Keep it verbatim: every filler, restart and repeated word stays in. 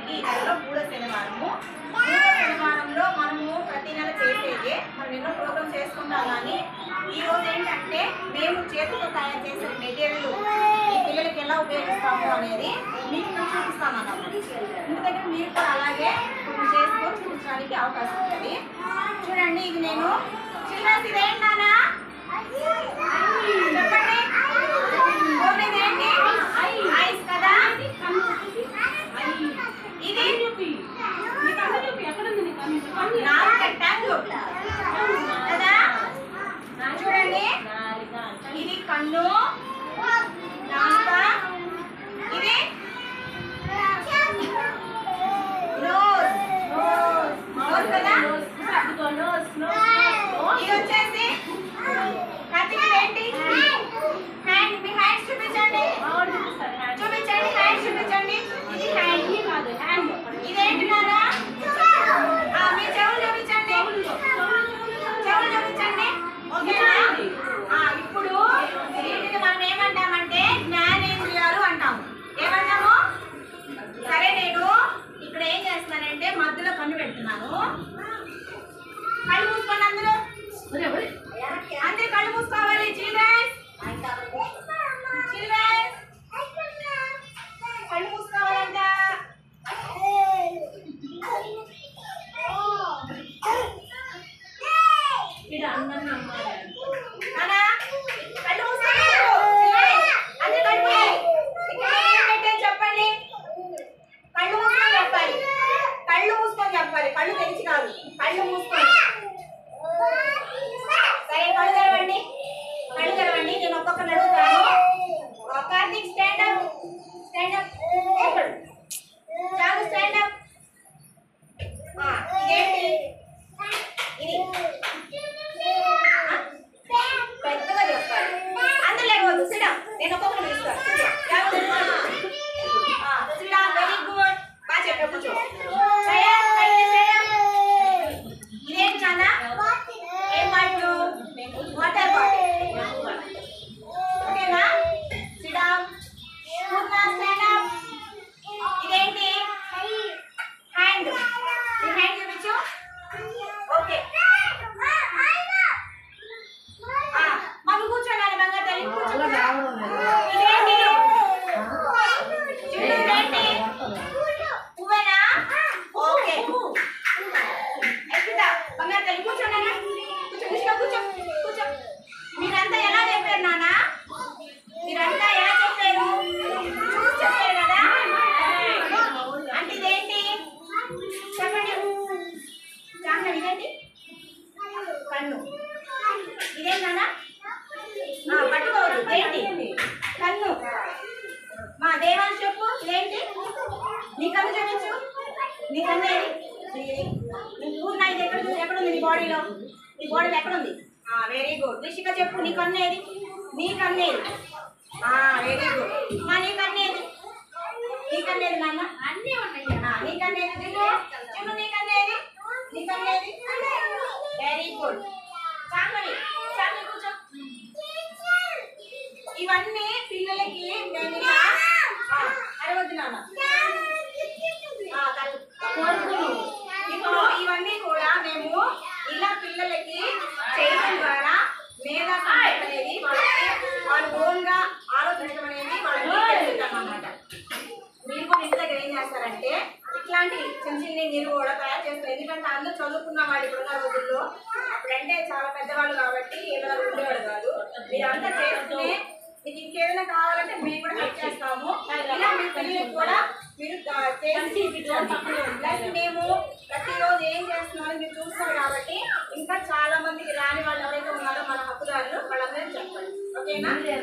ఈ నెలలో మూడో శనివారము. మూడో శనివారంలో మనము ప్రతి నెల చేసేదే మనం ఎన్నో ప్రోగ్రామ్స్ చేసుకుంటాం. కానీ ఈరోజు ఏంటంటే మేము చేతితో తయారు చేసే మెటీరియల్ ఈ పిల్లలకి ఎలా ఉపయోగిస్తాము అనేది మీకు మేము చూపిస్తామన్నాము. ఎందుకంటే మీరు కూడా అలాగే కొన్ని చేసుకొని చూపించడానికి అవకాశం ఉంటుంది. చూడండి, ఇది నేను చిల్డ్రన్స్ ఇదేంటి నానా చెప్పండి. ఇదేంటి ఐస్ కదా. ఇది నాలుగు రెక్టాంగిల్ కదా. చూడండి, ఇది కన్ను నాలుక, ఇది నోస్ నోస్ కదా. ఇది వచ్చేసి కత్తికి ఏంటి హ్యాండ్. మీ హ్యాండ్స్ చూపించండి చూపించండి హ్యాండ్స్ చూపించండి. ఇది హ్యాండ్ హ్యాండ్. ఇదేంటి నానా మీ చెవులు చూపించండి చెవులు చూపించండి. ఓకేనా? ఇప్పుడు వీటిని మనం ఏమంటామంటే జ్ఞానేంద్రియాలు అంటాము. ఏమంటాము? సరే, నేను ఇక్కడ ఏం చేస్తున్నానంటే మధ్యలో కన్ను పెడుతున్నాను. కళ్ళు మూసుకోండి అందరూ అందరూ కళ్ళు మూసుకోవాలి. చిల్డ్రన్స్ చిల్డ్రన్స్ కళ్ళు మూసుకోవాలంట. చెప్పండి, కళ్ళు మూసుకొని చెప్పాలి. కళ్ళు మూసుకొని చెప్పాలి, కళ్ళు తెరిచి కాదు, కళ్ళు మూసుకొని. సరే, కళ్ళు తెరవండి కళ్ళు తెరవండి నేను ఒక్కొక్కరు అడుగుతాను. Karthik stand up stand up చాలు స్టాండ్ అప్. ఇదేంటి? ఇది పెద్దగా చెప్పాలి. అందరూ లేకపోదు సిడా నేను ఒక్కొక్కరు పిలుస్తాను. Sida very good. బాగా చెప్పా కూర్చో. ఇదేంటి నాన్న? ఏం బాటిల్? Water bottle. ఓకేనా? Sida stand up. ఇదేంటి? హ్యాండ్. ఈ హ్యాండ్ చూపించు. ఓకే, మమ్మీ కూర్చోండి. బంగారు తల్లి కూర్చో. ఇదేంటి? ఇదేంటి? పువ్వేనా? ఓకే, ఎక్కుతా. బంగారు తల్లి కూర్చోండి. కూర్చో కూర్చో కూర్చో. మీరంతా ఎలా చెప్పారు నాన్న? మీరంతా ఎలా చెప్పారు? చూసి చెప్పారు కదా. అంటే ఇదేంటి చెప్పండి. చాంగ ఇదేంటి? కన్ను. ఇదేంటి నాన్న? పట్టుకోవద్దు. ఏంటి? కన్ను. మా దేవాన్ని చెప్పు. ఇదేంటి? నీ కన్ను చూపించు. నీ కన్ను ఏది? పూర్ణ ఇది ఎక్కడ ఎక్కడుంది నీ బాడీలో? నీ బాడీలో ఎక్కడుంది? Very good. రిషిక చెప్పు, నీ కన్ను ఏది? నీ కన్ను ఏది? Very good. మా నీ కన్ను ఏది? నీ కన్ను ఏది నాన్న? అన్నీ ఉన్నాయి. నీ కన్ను ఏది? జిల్లు జిల్లు నీ కన్ను ఏది? నీ కన్ను ఏది? Very good. చాంగడి చాంగడి కూర్చో. ఇవన్నీ పిల్లలకి మేము అడగద్దు నాన్న. ఇప్పుడు ఇవన్నీ కూడా మేము ఇలా పిల్లలకి చేయడం ద్వారా మేధా సంపత్తి అనేది వాళ్ళకి వాళ్ళు ఓన్గా ఆలోచించడం అనేది వాళ్ళకి తెలుస్తాం అన్నమాట. మీరు కూడా ఇంటి దగ్గర ఏం చేస్తారంటే ఇట్లాంటి చిన్న చిన్న మీరు కూడా తయారు చేస్తారు. ఎందుకంటే అందరూ చదువుకున్న వాళ్ళు ఇప్పుడున్న రోజుల్లో, అప్పుడంటే చాలా పెద్దవాళ్ళు కాబట్టి ఏదో ఉండేవాడు కాదు. మీరు అంతా చేస్తూనే మీకు ఇంకేదైనా కావాలంటే మేము కూడా హెల్ప్ చేస్తాము. ఇలా మీ పిల్లలకు కూడా మీరు చేసి ప్లస్ మేము ప్రతిరోజు ఏం చేస్తున్నారో మీరు చూస్తారు కాబట్టి ఇంకా చాలా మందికి రాని వాళ్ళు ఎవరైతే ఉన్నారో మన హక్కుదారులు వాళ్ళందరికీ చెప్పండి. ఓకేనా?